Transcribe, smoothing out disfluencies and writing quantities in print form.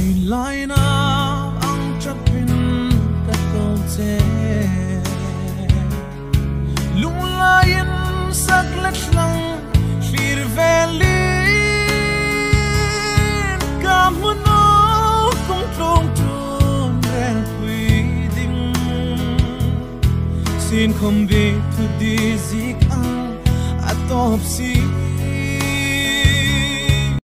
lại na ang chắc pin cắt câu che lung lain sắc lách lăng phir velin cảm ơn nó không trông trôn ren quy định xin không biết thu đi gì ăn atop si